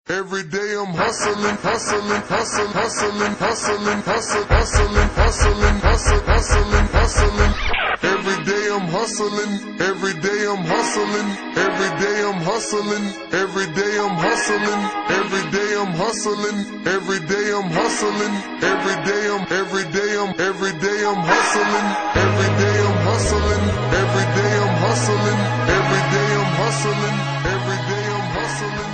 Every day I'm hustling, hustling, hustling, hustling, hustling, hustling, hustling, hustling, hustling, hustling, hustling. Every day I'm hustling, every day I'm hustling, every day I'm hustling, every day I'm hustling, every day I'm hustling, every day I'm hustling, every day I'm hustling, every day I'm hustling, every day I'm hustling, every day I'm hustling, every day I'm hustling, every day I'm hustling.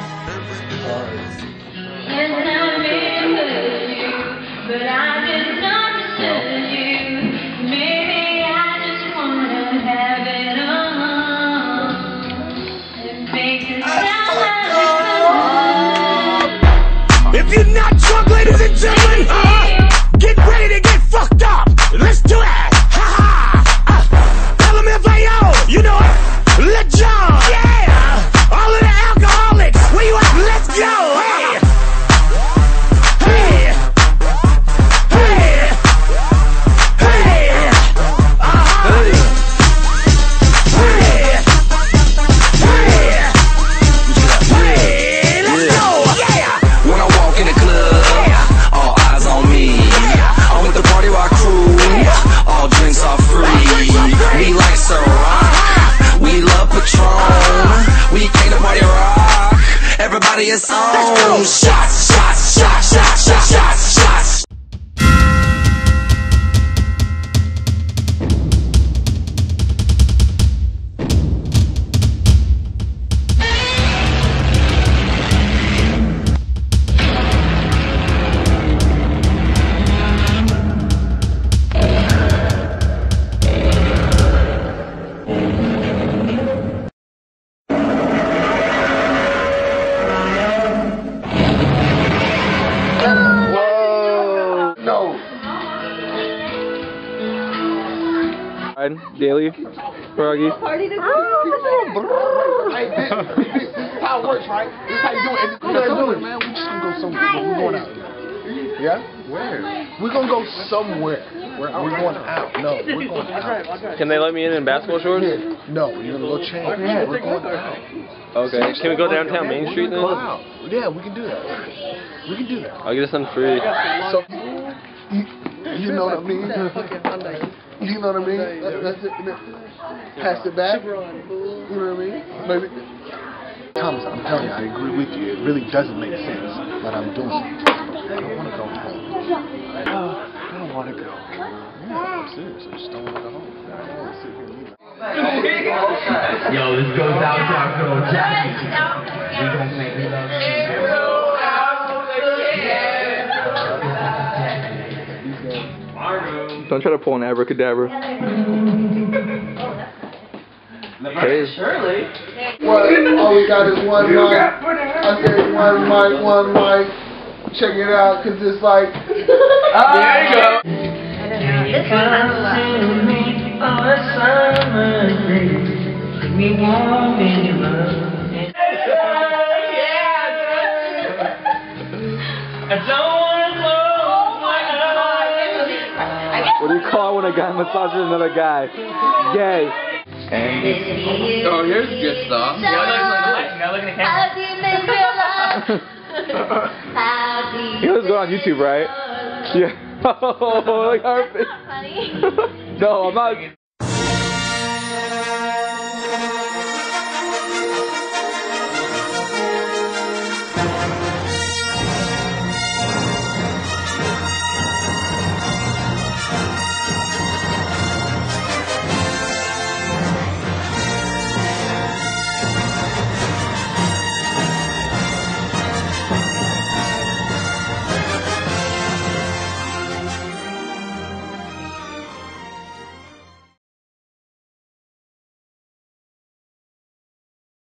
Yes, I remember you, but I just understood you. Maybe I just wanna have it all and make it sound like if you're not drunk, ladies and gentlemen, get ready to get fucked up. Let's do it. Ha ha. Tell them if I owe. You know it. Let John. Yeah. All of the alcoholics. Where you at? Let's go. Hey. Hey. Hey. Hey. Hey. Hey. Hey. Let's go. Yeah. When I walk in the club, all eyes on me. I'm with the party rock crew, all drinks are free. We like Ciroc, we love Patron. We came to party rock, everybody is on. Shots, shots, shots, shots, shots, shots, shots. Daily, Froggy. Hey, this is how it works, right? This is how you do it. We're gonna do it, man. We're just gonna go somewhere. We're going out. Yeah? Where? We're gonna go somewhere. We're going out. No, we're going out. Can they let me in basketball shorts? No, you're gonna go change. We're going out. Okay. Can we go downtown Main Street then? Yeah, we can do that. We can do that. I'll get us some free. So, you know what I mean? You know what I mean? That's it. Pass it back. You know what I mean? Maybe. Thomas, I'm telling you, I agree with you. It really doesn't make sense, but I'm doing it. I don't want to go home. I don't want to go. Yeah, I'm serious. I just don't want to go home. I don't want to sit here and eat. Yo, this goes out to our girl Jackie. We gon' make love. Don't try to pull an abracadabra. Shirley. What? All we got is one mic. I said one mic. Check it out, cause it's like. There you go. this one I love. What do you call it when a guy massages another guy? Gay. And oh, here's good stuff. Now look at the camera. you know this is going on YouTube, right? Yeah. Oh, look our face. No, I'm not.